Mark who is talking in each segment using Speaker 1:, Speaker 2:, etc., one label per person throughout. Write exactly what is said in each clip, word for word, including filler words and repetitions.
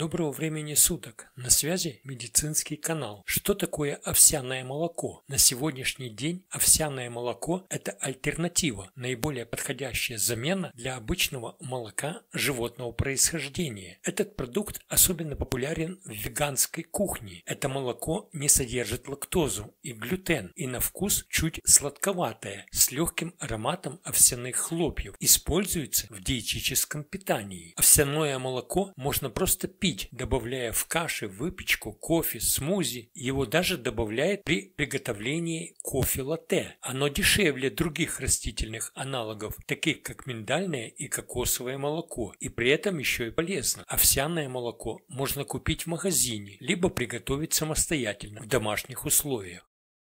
Speaker 1: Доброго времени суток! На связи медицинский канал. Что такое овсяное молоко? На сегодняшний день овсяное молоко – это альтернатива, наиболее подходящая замена для обычного молока животного происхождения. Этот продукт особенно популярен в веганской кухне. Это молоко не содержит лактозу и глютен, и на вкус чуть сладковатое, с легким ароматом овсяных хлопьев. Используется в диетическом питании. Овсяное молоко можно просто пить, добавляя в каши, выпечку, кофе, смузи. Его даже добавляют при приготовлении кофе-латте. Оно дешевле других растительных аналогов, таких как миндальное и кокосовое молоко, и при этом еще и полезно. Овсяное молоко можно купить в магазине, либо приготовить самостоятельно в домашних условиях.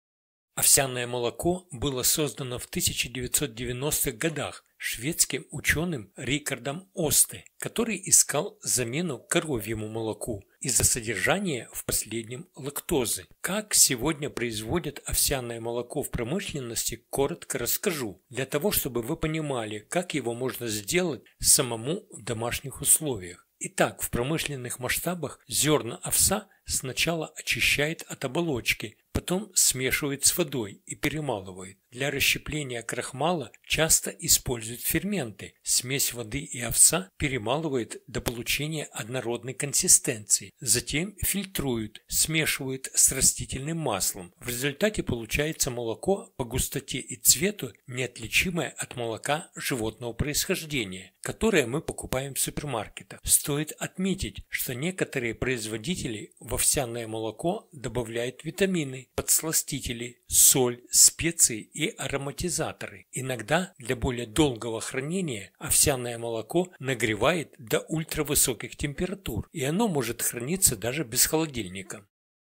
Speaker 1: Овсяное молоко было создано в тысяча девятьсот девяностых годах шведским ученым Рикардом Осте, который искал замену коровьему молоку из-за содержания в последнем лактозы. Как сегодня производят овсяное молоко в промышленности, коротко расскажу, для того, чтобы вы понимали, как его можно сделать самому в домашних условиях. Итак, в промышленных масштабах зерна овса сначала очищает от оболочки, потом смешивает с водой и перемалывает. Для расщепления крахмала часто используют ферменты. Смесь воды и овса перемалывают до получения однородной консистенции. Затем фильтруют, смешивают с растительным маслом. В результате получается молоко по густоте и цвету неотличимое от молока животного происхождения, которое мы покупаем в супермаркетах. Стоит отметить, что некоторые производители в овсяное молоко добавляют витамины, подсластители, соль, специи и ароматизаторы. Иногда для более долгого хранения овсяное молоко нагревает до ультравысоких температур, и оно может храниться даже без холодильника.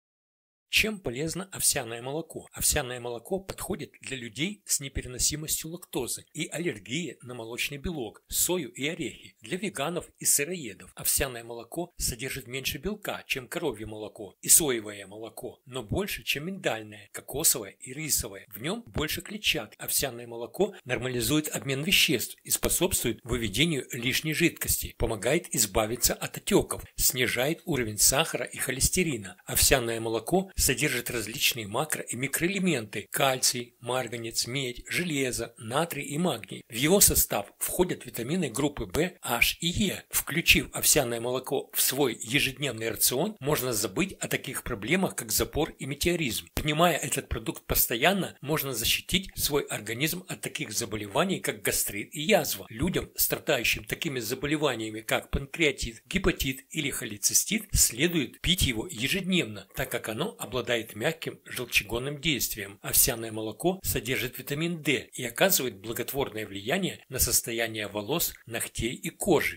Speaker 1: Чем полезно овсяное молоко? Овсяное молоко подходит для людей с непереносимостью лактозы и аллергией на молочный белок, сою и орехи, для веганов и сыроедов. Овсяное молоко содержит меньше белка, чем коровье молоко и соевое молоко, но больше, чем миндальное, кокосовое и рисовое. В нем больше клетчатки. Овсяное молоко нормализует обмен веществ и способствует выведению лишней жидкости, помогает избавиться от отеков, снижает уровень сахара и холестерина. Овсяное молоко содержит различные макро- и микроэлементы – кальций, марганец, медь, железо, натрий и магний. В его состав входят витамины группы В, H и Е. Включив овсяное молоко в свой ежедневный рацион, можно забыть о таких проблемах, как запор и метеоризм. Принимая этот продукт постоянно, можно защитить свой организм от таких заболеваний, как гастрит и язва. Людям, страдающим такими заболеваниями, как панкреатит, гепатит или холецистит, следует пить его ежедневно, так как оно обладает мягким желчегонным действием. Овсяное молоко содержит витамин D и оказывает благотворное влияние на состояние волос, ногтей и кожи.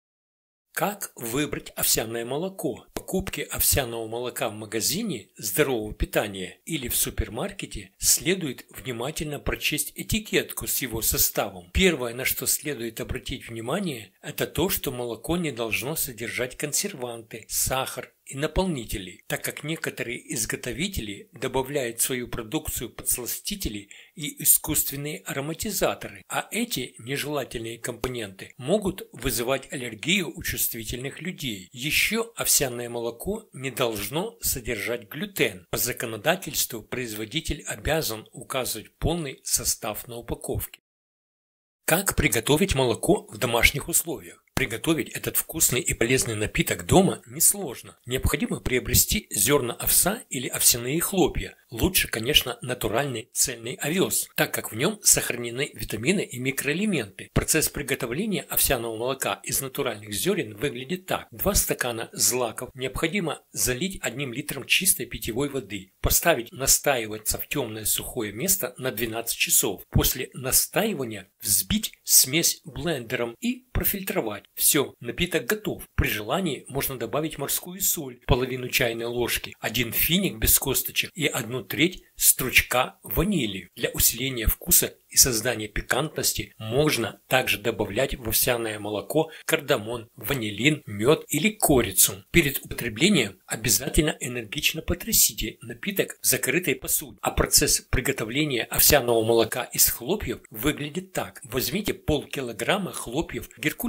Speaker 1: Как выбрать овсяное молоко? Покупки овсяного молока в магазине здорового питания или в супермаркете следует внимательно прочесть этикетку с его составом. Первое, на что следует обратить внимание, это то, что молоко не должно содержать консерванты, сахар и наполнители, так как некоторые изготовители добавляют в свою продукцию подсластители и искусственные ароматизаторы, а эти нежелательные компоненты могут вызывать аллергию у чувствительных людей. Еще овсяное молоко не должно содержать глютен. По законодательству производитель обязан указывать полный состав на упаковке. Как приготовить молоко в домашних условиях? Приготовить этот вкусный и полезный напиток дома несложно. Необходимо приобрести зерна овса или овсяные хлопья. Лучше, конечно, натуральный цельный овес, так как в нем сохранены витамины и микроэлементы. Процесс приготовления овсяного молока из натуральных зерен выглядит так. два стакана злаков необходимо залить одним литром чистой питьевой воды. Поставить настаиваться в темное сухое место на двенадцать часов. После настаивания взбить смесь блендером и профильтровать. Все, напиток готов. При желании можно добавить морскую соль, половину чайной ложки, один финик без косточек и одну треть стручка ванили. Для усиления вкуса и создания пикантности можно также добавлять в овсяное молоко кардамон, ванилин, мед или корицу. Перед употреблением обязательно энергично потрясите напиток в закрытой посуде. А процесс приготовления овсяного молока из хлопьев выглядит так. Возьмите полкилограмма хлопьев геркулес,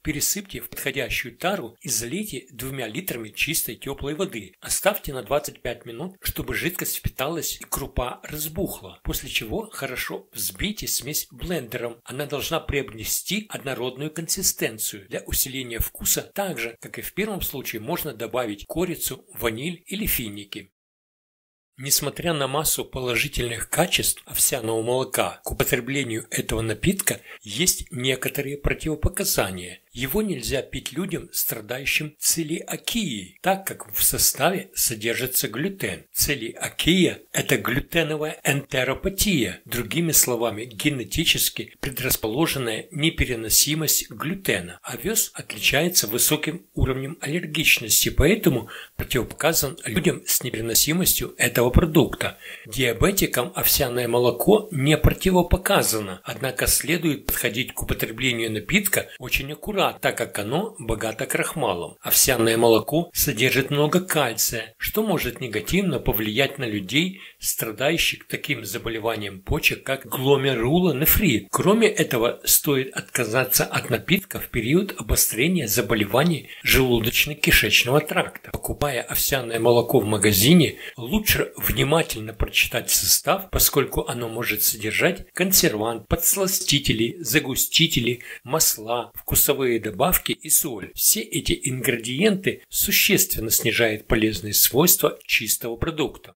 Speaker 1: Пересыпьте в подходящую тару и залейте двумя литрами чистой теплой воды. Оставьте на двадцать пять минут, чтобы жидкость впиталась и крупа разбухла, после чего хорошо взбейте смесь блендером. Она должна приобрести однородную консистенцию. Для усиления вкуса, так же, как и в первом случае, можно добавить корицу, ваниль или финики. Несмотря на массу положительных качеств овсяного молока, к употреблению этого напитка есть некоторые противопоказания. Его нельзя пить людям, страдающим целиакией, так как в составе содержится глютен. Целиакия – это глютеновая энтеропатия, другими словами, генетически предрасположенная непереносимость глютена. Овес отличается высоким уровнем аллергичности, поэтому противопоказан людям с непереносимостью этого продукта. Диабетикам овсяное молоко не противопоказано, однако следует подходить к употреблению напитка очень аккуратно, так как оно богато крахмалом. Овсяное молоко содержит много кальция, что может негативно повлиять на людей, страдающих таким заболеванием почек, как гломерулонефрит. Кроме этого, стоит отказаться от напитка в период обострения заболеваний желудочно-кишечного тракта. Покупая овсяное молоко в магазине, лучше внимательно прочитать состав, поскольку оно может содержать консервант, подсластители, загустители, масла, вкусовые добавки и соль. Все эти ингредиенты существенно снижают полезные свойства чистого продукта.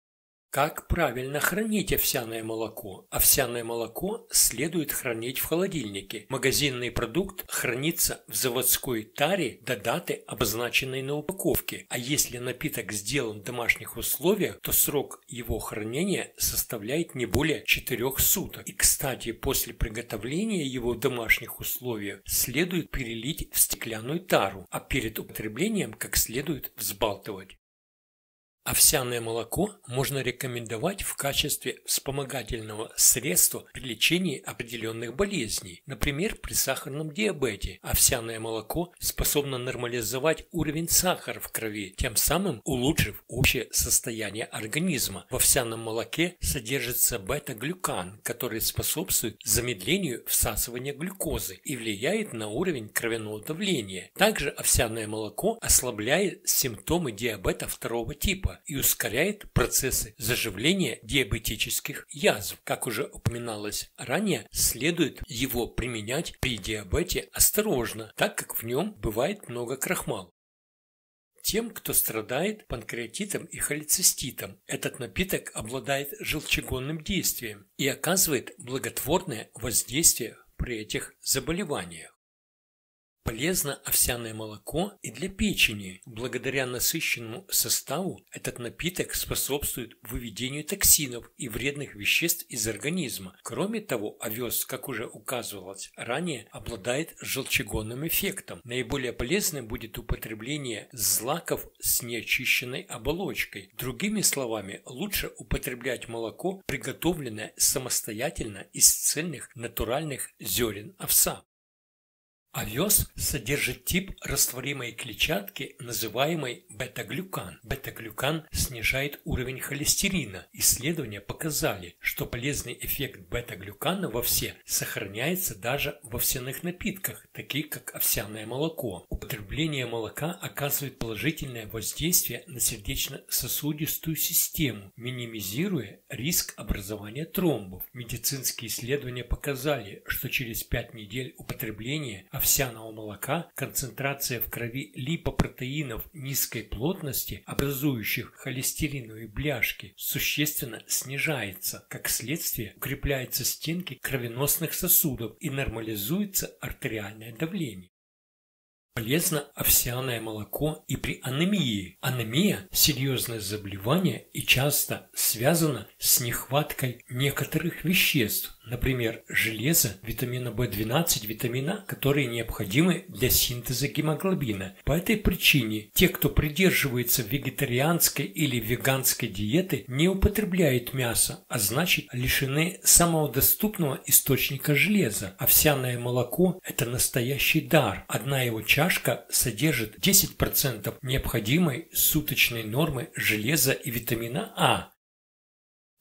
Speaker 1: Как правильно хранить овсяное молоко? Овсяное молоко следует хранить в холодильнике. Магазинный продукт хранится в заводской таре до даты, обозначенной на упаковке. А если напиток сделан в домашних условиях, то срок его хранения составляет не более четырёх суток. И, кстати, после приготовления его в домашних условиях следует перелить в стеклянную тару, а перед употреблением как следует взбалтывать. Овсяное молоко можно рекомендовать в качестве вспомогательного средства при лечении определенных болезней, например, при сахарном диабете. Овсяное молоко способно нормализовать уровень сахара в крови, тем самым улучшив общее состояние организма. В овсяном молоке содержится бета-глюкан, который способствует замедлению всасывания глюкозы и влияет на уровень кровяного давления. Также овсяное молоко ослабляет симптомы диабета второго типа и ускоряет процессы заживления диабетических язв. Как уже упоминалось ранее, следует его применять при диабете осторожно, так как в нем бывает много крахмала. Тем, кто страдает панкреатитом и холециститом, этот напиток обладает желчегонным действием и оказывает благотворное воздействие при этих заболеваниях. Полезно овсяное молоко и для печени. Благодаря насыщенному составу этот напиток способствует выведению токсинов и вредных веществ из организма. Кроме того, овес, как уже указывалось ранее, обладает желчегонным эффектом. Наиболее полезным будет употребление злаков с неочищенной оболочкой. Другими словами, лучше употреблять молоко, приготовленное самостоятельно из цельных натуральных зерен овса. Овес содержит тип растворимой клетчатки, называемой бета-глюкан. Бета-глюкан снижает уровень холестерина. Исследования показали, что полезный эффект бета-глюкана в овсе сохраняется даже в овсяных напитках, таких как овсяное молоко. Употребление молока оказывает положительное воздействие на сердечно-сосудистую систему, минимизируя риск образования тромбов. Медицинские исследования показали, что через пять недель употребления овсяного молока концентрация в крови липопротеинов низкой плотности, образующих холестериновые бляшки, существенно снижается. Как следствие, укрепляются стенки кровеносных сосудов и нормализуется артериальное давление. Полезно овсяное молоко и при анемии. Анемия – серьезное заболевание и часто связано с нехваткой некоторых веществ, например, железа, витамина бэ двенадцать, витамина, которые необходимы для синтеза гемоглобина. По этой причине те, кто придерживается вегетарианской или веганской диеты, не употребляют мясо, а значит лишены самого доступного источника железа. Овсяное молоко – это настоящий дар. Одна его чашка содержит десять процентов необходимой суточной нормы железа и витамина А.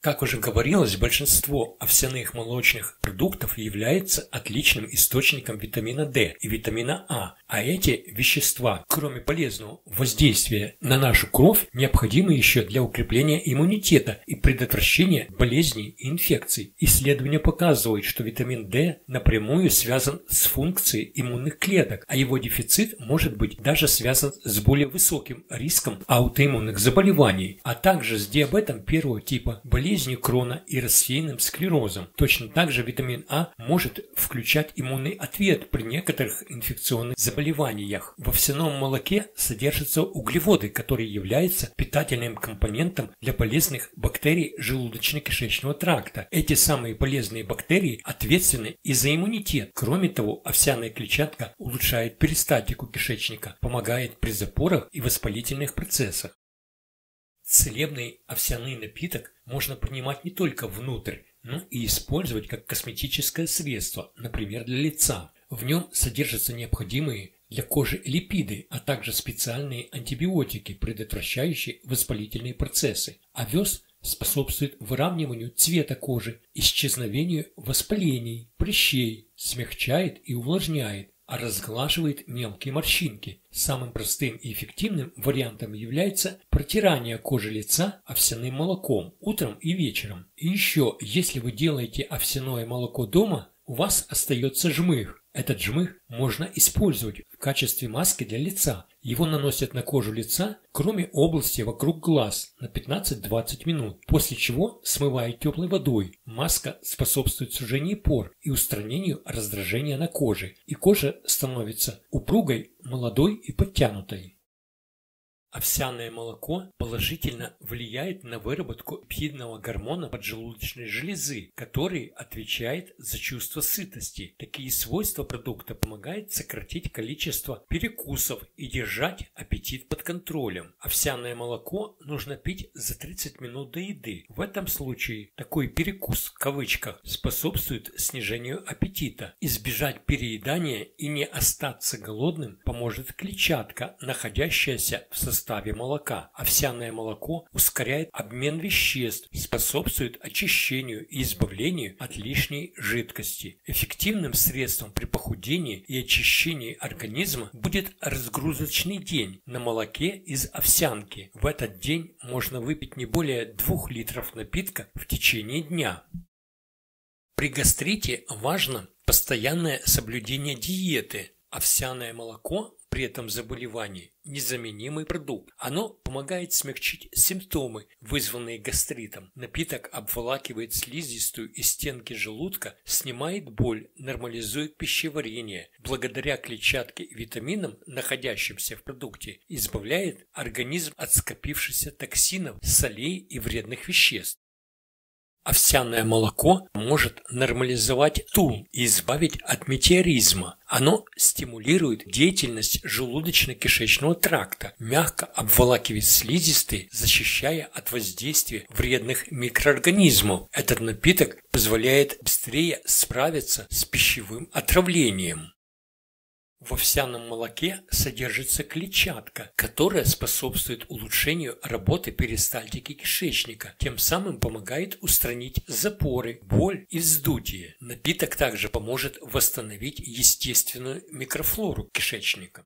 Speaker 1: Как уже говорилось, большинство овсяных молочных продуктов является отличным источником витамина D и витамина А, а эти вещества, кроме полезного воздействия на нашу кровь, необходимы еще для укрепления иммунитета и предотвращения болезней и инфекций. Исследования показывают, что витамин D напрямую связан с функцией иммунных клеток, а его дефицит может быть даже связан с более высоким риском аутоиммунных заболеваний, а также с диабетом первого типа, болезнью Крона и рассеянным склерозом. Точно так же витамин А может включать иммунный ответ при некоторых инфекционных заболеваниях. В овсяном молоке содержатся углеводы, которые являются питательным компонентом для полезных бактерий желудочно-кишечного тракта. Эти самые полезные бактерии ответственны и за иммунитет. Кроме того, овсяная клетчатка улучшает перистальтику кишечника, помогает при запорах и воспалительных процессах. Целебный овсяный напиток можно принимать не только внутрь, но и использовать как косметическое средство, например, для лица. В нем содержатся необходимые для кожи липиды, а также специальные антибиотики, предотвращающие воспалительные процессы. Овес способствует выравниванию цвета кожи, исчезновению воспалений, прыщей, смягчает и увлажняет, а разглаживает мелкие морщинки. Самым простым и эффективным вариантом является протирание кожи лица овсяным молоком утром и вечером. И еще, если вы делаете овсяное молоко дома, у вас остается жмых. Этот жмых можно использовать в качестве маски для лица. Его наносят на кожу лица, кроме области вокруг глаз, на пятнадцать-двадцать минут, после чего смывают теплой водой. Маска способствует сужению пор и устранению раздражения на коже, и кожа становится упругой, молодой и подтянутой. Овсяное молоко положительно влияет на выработку пептидного гормона поджелудочной железы, который отвечает за чувство сытости. Такие свойства продукта помогают сократить количество перекусов и держать аппетит под контролем. Овсяное молоко нужно пить за тридцать минут до еды. В этом случае такой перекус в кавычках способствует снижению аппетита. Избежать переедания и не остаться голодным поможет клетчатка, находящаяся в составе В составе молока. Овсяное молоко ускоряет обмен веществ, способствует очищению и избавлению от лишней жидкости. Эффективным средством при похудении и очищении организма будет разгрузочный день на молоке из овсянки. В этот день можно выпить не более двух литров напитка в течение дня. При гастрите важно постоянное соблюдение диеты. Овсяное молоко при этом заболевании незаменимый продукт. Оно помогает смягчить симптомы, вызванные гастритом. Напиток обволакивает слизистую и стенки желудка, снимает боль, нормализует пищеварение. Благодаря клетчатке и витаминам, находящимся в продукте, избавляет организм от скопившихся токсинов, солей и вредных веществ. Овсяное молоко может нормализовать тул и избавить от метеоризма. Оно стимулирует деятельность желудочно-кишечного тракта, мягко обволакивает слизистые, защищая от воздействия вредных микроорганизмов. Этот напиток позволяет быстрее справиться с пищевым отравлением. В овсяном молоке содержится клетчатка, которая способствует улучшению работы перистальтики кишечника, тем самым помогает устранить запоры, боль и вздутие. Напиток также поможет восстановить естественную микрофлору кишечника.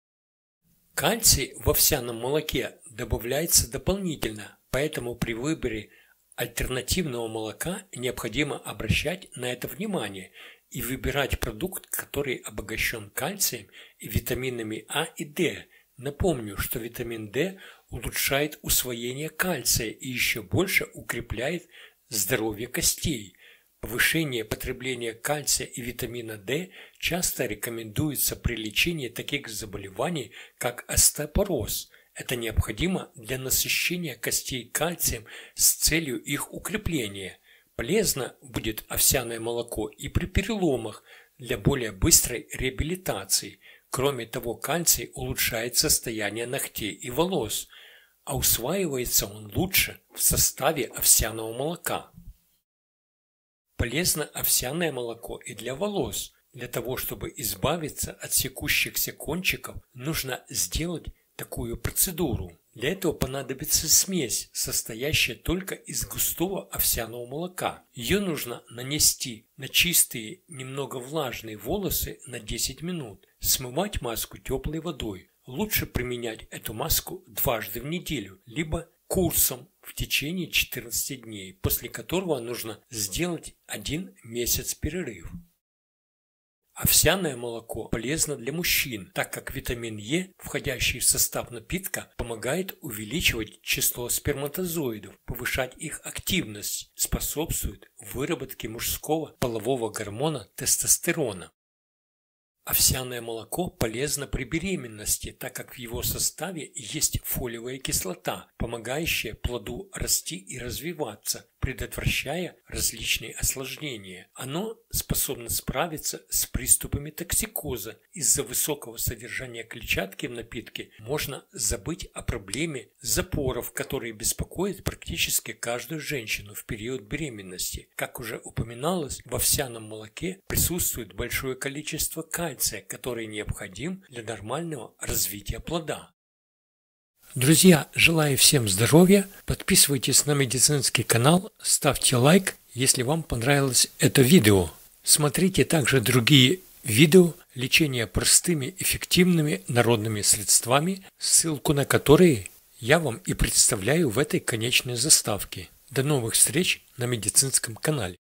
Speaker 1: Кальций в овсяном молоке добавляется дополнительно, поэтому при выборе альтернативного молока необходимо обращать на это внимание и выбирать продукт, который обогащен кальцием и витаминами А и Д. Напомню, что витамин D улучшает усвоение кальция и еще больше укрепляет здоровье костей. Повышение потребления кальция и витамина D часто рекомендуется при лечении таких заболеваний, как остеопороз. Это необходимо для насыщения костей кальцием с целью их укрепления. Полезно будет овсяное молоко и при переломах для более быстрой реабилитации. Кроме того, кальций улучшает состояние ногтей и волос, а усваивается он лучше в составе овсяного молока. Полезно овсяное молоко и для волос. Для того, чтобы избавиться от секущихся кончиков, нужно сделать такую процедуру. Для этого понадобится смесь, состоящая только из густого овсяного молока. Ее нужно нанести на чистые, немного влажные волосы на десять минут. Смывать маску теплой водой. Лучше применять эту маску дважды в неделю, либо курсом в течение четырнадцати дней, после которого нужно сделать один месяц перерыв. Овсяное молоко полезно для мужчин, так как витамин Е, входящий в состав напитка, помогает увеличивать число сперматозоидов, повышать их активность, способствует выработке мужского полового гормона тестостерона. Овсяное молоко полезно при беременности, так как в его составе есть фолиевая кислота, помогающая плоду расти и развиваться, предотвращая различные осложнения. Оно способно справиться с приступами токсикоза. Из-за высокого содержания клетчатки в напитке можно забыть о проблеме запоров, которые беспокоят практически каждую женщину в период беременности. Как уже упоминалось, в овсяном молоке присутствует большое количество кальция, который необходим для нормального развития плода. Друзья, желаю всем здоровья, подписывайтесь на медицинский канал, ставьте лайк, если вам понравилось это видео. Смотрите также другие видео лечения простыми эффективными народными средствами, ссылку на которые я вам и представляю в этой конечной заставке. До новых встреч на медицинском канале.